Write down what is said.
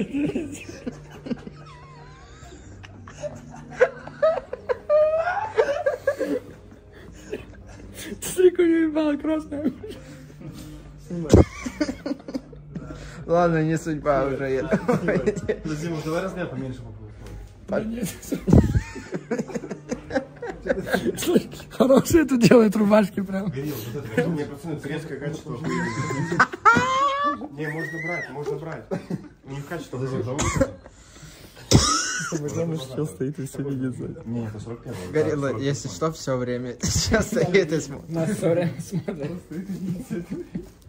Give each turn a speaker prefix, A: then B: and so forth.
A: Смотри, какая ебала красная.
B: Ладно, не судьба уже.
C: Дима, давай размер поменьше попробуем.
A: Слушай, хорошие тут делают рубашки прям.
C: Горел, вот это. Мне пацаны, турецкое качество. Не, можно брать. У них качество.
A: Там еще стоит и все видит.
C: Не, это 45.
B: Горело, если что, все время сейчас стоит и смотрит.
A: Нас все время смотрят.